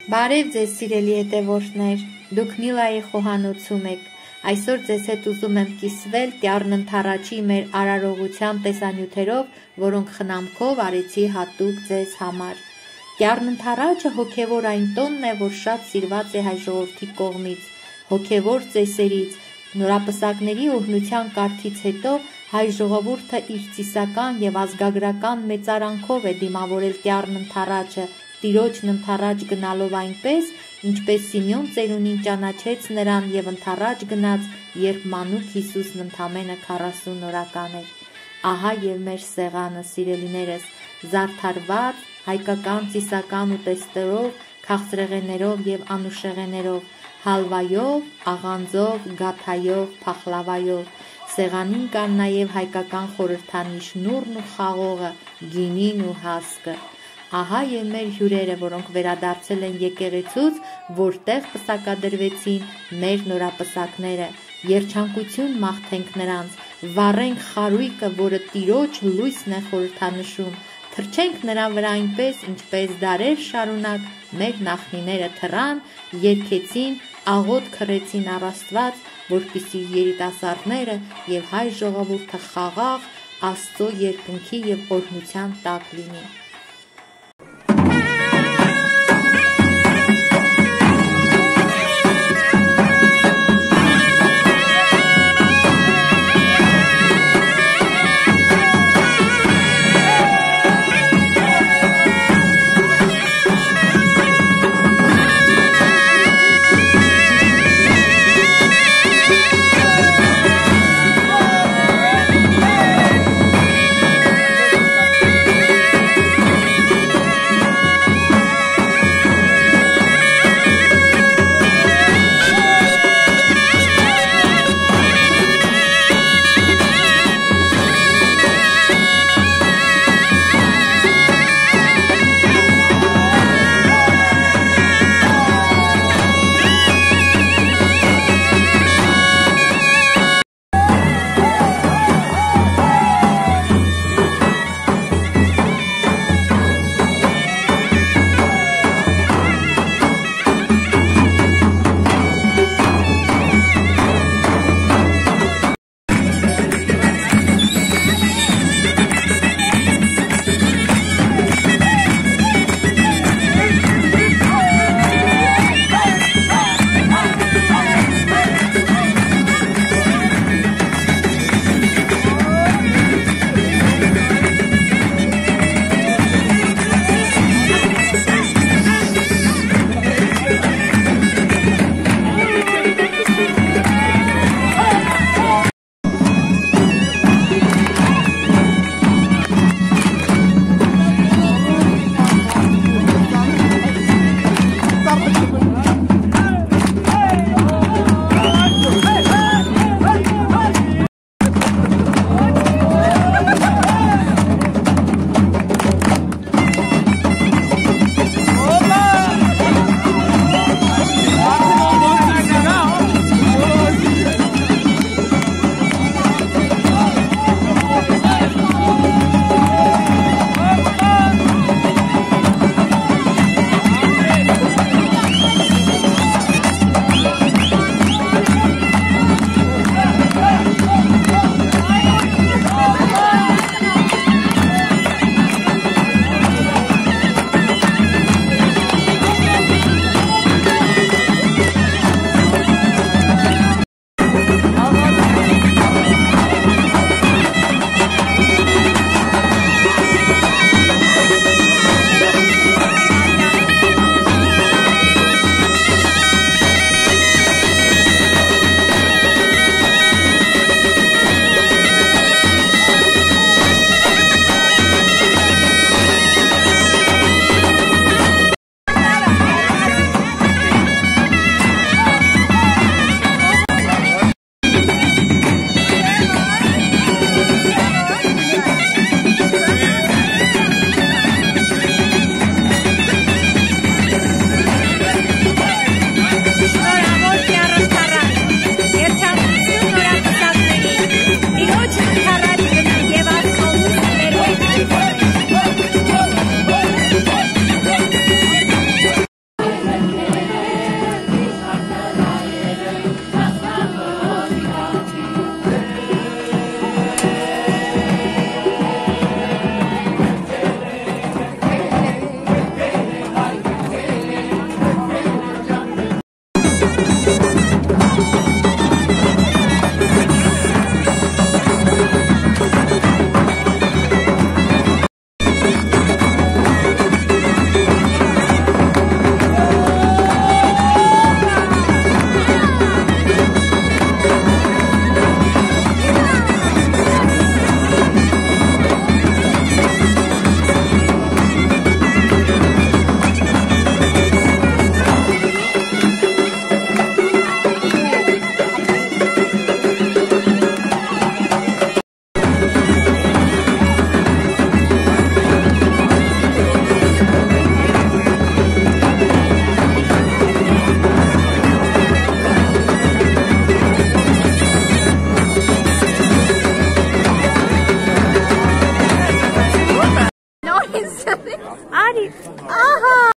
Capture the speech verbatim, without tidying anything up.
Բարև ձեզ սիրելի հետևորդներ, դուք Նիլայի խոհանոցում եք, այսօր ձեզ հետ ուզում եմ կիսվել Տերընդեզի մեր արարողության տեսանյութերով, որոնք խնամքով արեցի հատուկ ձեզ համար։ Տերընդեզը հոգևոր այն տոնն է, որ շատ սիրված է հայ ժողովրդի կողմից, հոգևոր ծեսերից, նորապսակների օրհնության կարգից հետո հայ ժողովուրդը իր ծիսական եւ ազգագրական մեծարանքով է դիմավորել Տերընդեզը, Տիրոջն ընթառաջ գնալով այնպես, ինչպես Սիմեոն ծերունին ճանաչեց նրան եւ ընթառաջ գնաց, երբ մանուկ Հիսուսն ընդամենը քառասուն օրական էր։ Ահա եւ մեր սեղանը, սիրելիներս, զարդարված հայկական ծիսական ուտեստերով, քաղցրեղեններով եւ անուշեղեներով, հալվայով, աղանձով, գաթայով, փախլավայով։ Սեղանին կան նաեւ հայկական խորհրդանիշ նուրն ու խաղողը, գինին ու հասկը։ Ահա եւ մեր հյուրերը, որոնք վերադարձել են եկեղեցուց, որտեղ պսակադրվեցին մեր նորապսակները։ Երջանկություն մաղթենք նրանց, վառենք խարույկը, որը Տիրոջ լույսն է խորհրդանշում, թռչենք նրա վրա այնպես, ինչպես դարեր շարունակ մեր նախնիները թռան, երգեցին, աղոտ քռեցին առ Աստված, որպեսզի երիտասարդները եւ հայ ժողովուրդը խաղաղ Աստծո երկնքի եւ օրհնության տակ լինի։ Ահա